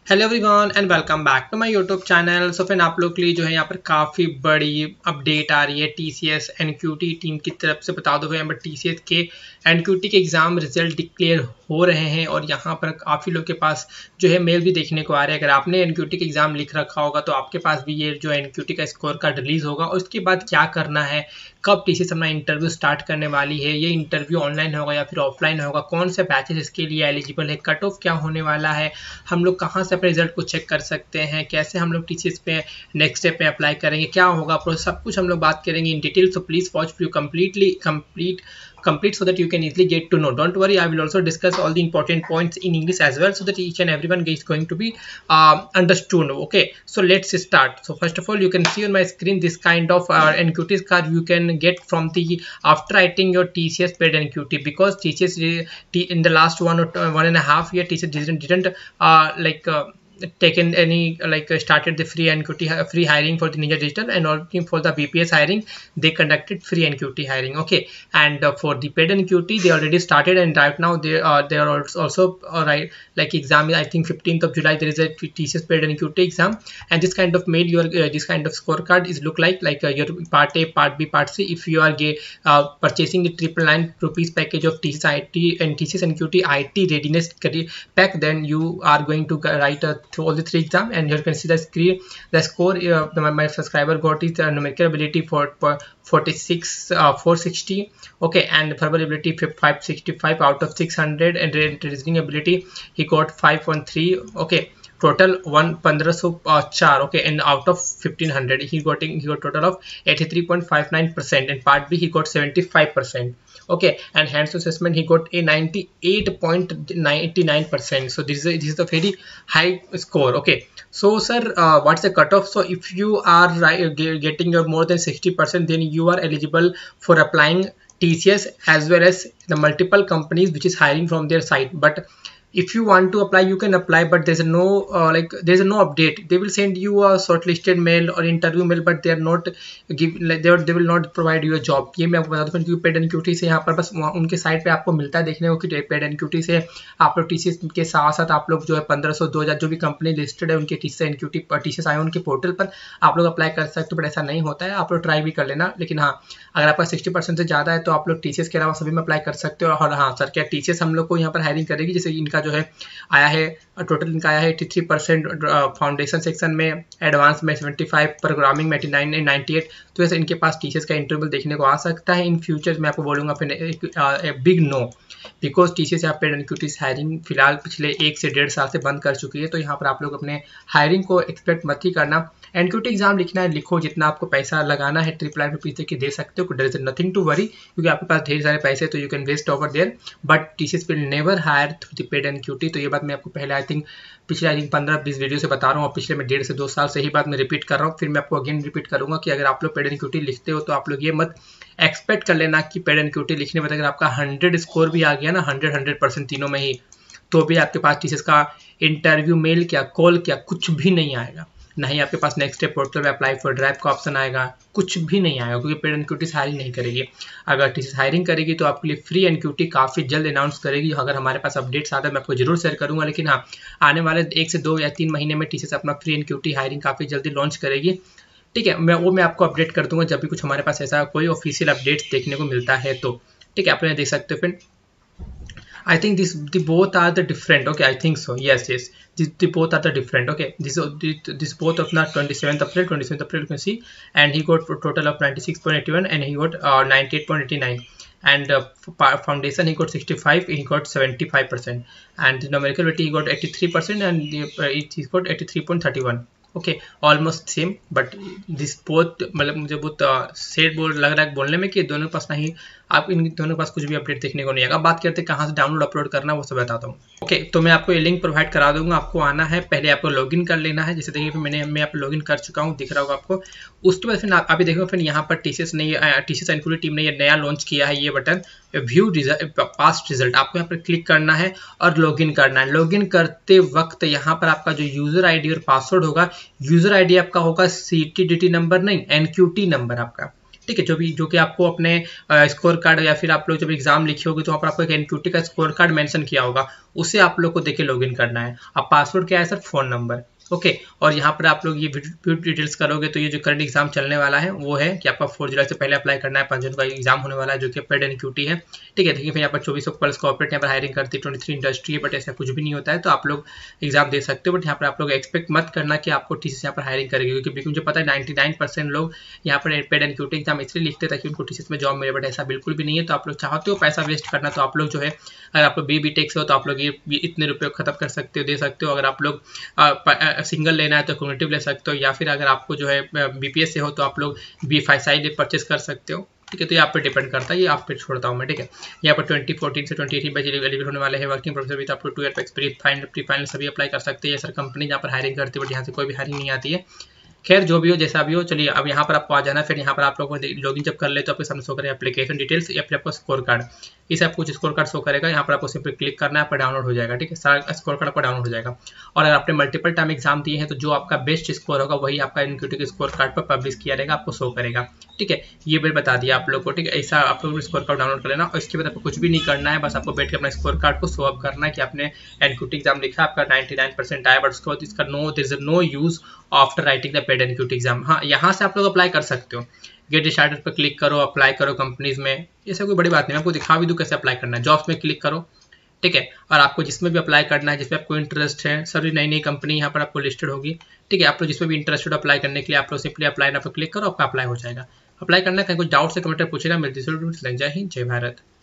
Hello everyone and welcome back to my YouTube channel. So friend, आप लोग के लिए जो है यहाँ पर काफ़ी बड़ी अपडेट आ रही है टीसीएस एनक्यूटी टीम की तरफ से। बता दो यहाँ पर टीसीएस के एनक्यूटी के एग्ज़ाम रिजल्ट डिक्लेयर हो रहे हैं और यहाँ पर काफ़ी लोग के पास जो है मेल भी देखने को आ रहा है। अगर आपने एनक्यूटी का एग्ज़ाम लिख रखा होगा तो आपके पास भी ये जो एनक्यूटी का स्कोर कार्ड रिलीज़ होगा और उसके बाद क्या करना है, कब टीसीएस अपना इंटरव्यू स्टार्ट करने वाली है, ये इंटरव्यू ऑनलाइन होगा या फिर ऑफलाइन होगा, कौन से बैचेस इसके लिए एलिजिबल है, कट ऑफ क्या होने वाला है, हम लोग कहाँ से अपने रिजल्ट को चेक कर सकते हैं, कैसे हम लोग टीसीएस पे नेक्स्ट स्टेप पे अप्लाई करेंगे, क्या होगा प्रोसेस, सब कुछ हम लोग बात करेंगे in detail. So please watch video complete so that you can easily get to know. Don't worry, I will also discuss all the important points in English as well so that each and everyone is going to be understood. Okay, so let's start. So first of all, you can see on my screen this kind of NQT card you can get from the after writing your TCS paid NQT, because TCS in the last 1.5 year TCS didn't taken any started the free NQT free hiring for the Ninja Digital, and also for the BPS hiring they conducted free NQT hiring. Okay, and for the paid NQT they already started, and right now they are also right, like exam I think 15th of July there is a TCS paid NQT exam, and this kind of mail your this kind of scorecard is look like your part A, part B, part C. If you are purchasing the 999 rupees package of TCS IT and TCS NQT IT readiness pack, then you are going to write through all the 3 exams, and you can see the screen, the score my subscriber got is numerical ability for 46 460. Okay, and verbal ability 565 out of 600, and reasoning ability he got 513. Okay, total 1504. Okay, and out of 1500 he got total of 83.59%, and part B he got 75%. Okay, and hands assessment he got a 98.99%. so this is a very high score. Okay, so sir, what's the cutoff? So if you are getting your more than 60%, then you are eligible for applying TCS as well as the multiple companies which is hiring from their site. But if you want to apply you can apply, but there's no there's no update. They will send you a shortlisted mail or interview mail, but they are not they will not provide you a job. ये मैं आपको बता दूं क्योंकि paid NQT से यहाँ पर बस उनके साइट पे आपको मिलता है देखने को कि पेड एनक्यूटी से आप लोग टीसीएस के साथ साथ आप लोग जो है 1500 2000 जो भी कंपनी लिस्टेड है उनके टीसीएस एनक्यूटी टीसीएस आए उनके पोर्टल पर आप लोग अप्लाई कर सकते हो, बट ऐसा नहीं होता है। आप लोग ट्राई भी कर लेना, लेकिन हाँ अगर आपका 60% से ज़्यादा है तो आप लोग टीसीएस के अलावा सभी में अप्लाई कर सकते हो। और हाँ सर, क्या टीसीएस हम लोग को यहाँ पर हायरिंग करेगी? जैसे इनका जो है आया है टोटल, इनका आया है 83% फाउंडेशन सेक्शन में, एडवांस में 75, प्रोग्रामिंग में 89 एंड 98। तो ऐसे इनके पास टीसीएस का इंटरव्यू देखने को आ सकता है इन फ्यूचर। मैं आपको बोलूँगा फिर बिग नो, बिकॉज टीसीएस यहाँ पे एनक्यूटी हायरिंग फिलहाल पिछले 1 से 1.5 साल से बंद कर चुकी है। तो यहाँ पर आप लोग अपने हायरिंग को एक्सपेक्ट मत ही करना। एनक्यूटी एग्जाम लिखना है, लिखो, जितना आपको पैसा लगाना है 999 रुपीज़ के दे सकते हो, there is nothing to worry, क्योंकि आपके पास ढेर सारे पैसे तो you can waste over there, but TCS will never hire through the paid NQT. तो ये बात मैं आपको पहले आई थिंक 15-20 वीडियो से बता रहा हूँ, और पिछले मैं 1.5 से 2 साल से ही बात मैं रिपीट कर रहा हूँ। फिर मैं आपको अगेन रिपीट करूँगा कि अगर आप लोग पेड एनक्यूटी लिखते हो तो आप लोग ये मत एक्सपेक्ट कर लेना कि पेड एनक्यूटी लिखने में अगर आपका 100 स्कोर भी आ गया ना, 100% तीनों में ही, तो भी आपके पास टीसीएस का इंटरव्यू मेल क्या, कॉल क्या, कुछ भी नहीं आएगा। ना ही आपके पास नेक्स्ट स्टेप पोर्टल पे अप्लाई फॉर ड्राइव का ऑप्शन आएगा, कुछ भी नहीं आएगा, क्योंकि पेड एनक्यूटी हायरिंग नहीं करेगी। अगर टीसीएस हायरिंग करेगी तो आपके लिए फ्री एनक्यूटी काफ़ी जल्द अनाउंस करेगी। अगर हमारे पास अपडेट्स आता है मैं आपको जरूर शेयर करूंगा, लेकिन हाँ आने वाले 1 से 2 या 3 महीने में टीसीएस अपना फ्री एनक्यूटी हायरिंग काफ़ी जल्दी लॉन्च करेगी। ठीक है, मैं आपको अपडेट कर दूंगा जब भी कुछ हमारे पास ऐसा कोई ऑफिशियल अपडेट्स देखने को मिलता है तो। ठीक है, आप देख सकते हो friend. I think the both are the different. Okay, I think so. Yes. The both are the different. Okay, this both of not 27th April you can see, and he got a total of 96.81 and he got 98.89, and foundation he got 65, he got 75%, and the numerical ability he got 83%, and he got 83.31. Okay, almost same, but this both मतलब मुझे बहुत said लग रहा है बोलने में कि दोनों के पास नहीं, आप इन दोनों के पास कुछ भी अपडेट देखने को नहीं आएगा। बात करते हैं कहाँ से डाउनलोड अपलोड करना, वो सब बताता हूँ। ओके, तो मैं आपको ये लिंक प्रोवाइड करा दूंगा। आपको आना है, पहले आपको लॉगिन कर लेना है। जैसे देखिए मैं आप लॉगिन कर चुका हूँ, दिख रहा होगा आपको। उसके बाद फिर आप देखो फिर यहाँ पर टीसीएस एनक्यूटी टीम ने ये नया लॉन्च किया है, ये बटन व्यू पास्ट रिजल्ट। आपको यहाँ पर क्लिक करना है और लॉगिन करना है। लॉगिन करते वक्त यहाँ पर आपका जो यूजर आईडी और पासवर्ड होगा, यूजर आईडी आपका होगा सीटीडीटी नंबर नहीं, एनक्यूटी नंबर आपका। ठीक है, जो कि आपको अपने स्कोर कार्ड या फिर आप लोग जब एग्जाम लिखे होगे तो वहाँ पर आपको एक एनक्यूटी का स्कोर कार्ड मेंशन किया होगा, उसे आप लोग को देके लॉगिन करना है। अब पासवर्ड क्या है सर, फोन नंबर। ओके, और यहाँ पर आप लोग ये डिटेल्स करोगे तो ये जो करंट एग्जाम चलने वाला है वो है कि आपका 4 जुलाई से पहले अप्लाई करना है, 5 जून का एग्जाम होने वाला है जो कि पेड एनक्यूटी है। ठीक है, देखिए फिर यहाँ पर 24 पल्स कॉर्पोरेट यहाँ पर हायरिंग करती है, 23 इंडस्ट्री है, बट ऐसा कुछ भी नहीं होता है, तो आप लोग एग्जाम दे सकते हो। बट यहाँ पर आप लोग एक्सपेक्ट मत करना कि आपको टीसीएस यहाँ पर हायरिंग करेगी, क्योंकि मुझे पता है 99% लोग यहाँ पर पेड एनक्यूटी एग्जाम इसलिए लिखते ताकि उनको टीसीएस में जॉब मिले, बट ऐसा बिल्कुल भी नहीं है। तो आप लोग चाहते हो पैसा वेस्ट करना तो आप लोग जो है, अगर आप लोग बीटेक से हो तो आप लोग ये इतने रुपये खत्म कर सकते हो, दे सकते हो। अगर आप लोग सिंगल लेना है तो कम्युनिटिव ले सकते हो, या फिर अगर आपको जो है बीपीएस से हो तो आप लोग बी5 साइड परचेस कर सकते हो। ठीक है, तो ये आप पे डिपेंड करता है, ये आप पे छोड़ता हूँ मैं। ठीक है, यहाँ पर 2014 से 2018 बैच एलिजिबल होने वाले हैं। Working professor with up to 2 year experience, final pre final सभी अप्लाई कर सकते हैं। सर कंपनी यहाँ पर हायरिंग करती है, बट यहाँ से कोई भी हायरिंग नहीं आती है। खैर जो भी हो, जैसा भी हो, चलिए अब यहाँ पर आपको आ जाना। फिर यहाँ पर आप लोगों को लॉगिन जब कर ले तो आपके सामने शो करेगा एप्लीकेशन डिटेल्स या फिर आपको स्कोर कार्ड। इसे आपको कुछ स्कोर कार्ड शो करेगा, यहाँ पर आपको सिंपली क्लिक करना है, आपका डाउनलोड हो जाएगा। ठीक है, सारा स्कोर कार्ड आपका डाउनलोड हो जाएगा। और अगर आपने मल्टीपल टाइम एग्जाम दिए हैं तो जो आपका बेस्ट स्कोर होगा वही आपका एनक्यूटी के स्कोर कार्ड पर पब्लिश किया रहेगा, आपको शो करेगा। ठीक है, ये भी बता दिया आप लोग को। ठीक है, ऐसा आप लोग स्कोर कार्ड डाउनलोड कर लेना और इसके बाद आपको कुछ भी नहीं करना है, बस आपको बैठ के अपना स्कोर कार्ड को शो अप करना है कि आपने एनक्यूटी एग्जाम लिखा, आपका 99% आया, बट उसके बाद इसका there is no use after writing the paid NQT exam. हाँ, यहाँ से आप लोग अप्लाई कर सकते हो, गेट स्टार्टेड पर क्लिक करो, अप्लाई करो कंपनीज में। ऐसा कोई बड़ी बात नहीं, मैं आपको दिखा भी दूँ कैसे अप्लाई करना है। जॉब्स में क्लिक करो, ठीक है, और आपको जिसमें भी अप्लाई करना है, जिसमें आपको इंटरेस्ट है, सभी नई नई कंपनी यहाँ पर आपको लिस्टेड होगी। ठीक है, आप लोग जिसमें भी इंटरेस्टेड अप्लाई करने के लिए आप लोग सिंपली अप्लाई ना पर क्लिक करो, आपका अप्लाई हो जाएगा। अप्लाई करना है, कहीं कुछ डाउट से कमेंट पूछेगा। मेरे जय हिंद, जय भारत।